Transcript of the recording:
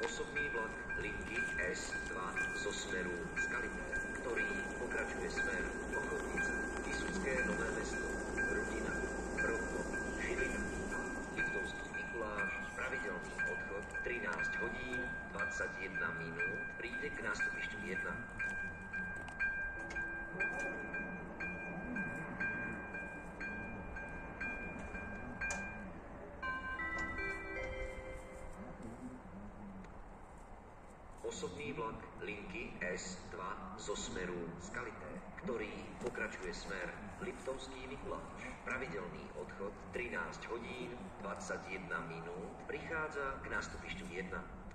Osobný vlak linky S2 zo smeru Skalité, ktorý pokračuje smer Ochotnica, Kysucké Nové Mesto, Rudina, Brodno, Žilina a Liptovský Mikuláš. Pravidelný odchod 13 hodín 21 minút. Príde k nástupišťu 1. Osobný vlak linky S2 zo smeru Skalité, ktorý pokračuje smer Liptovský Mikuláš. Pravidelný odchod 13 hodín 21 minút prichádza k nástupišťu 1.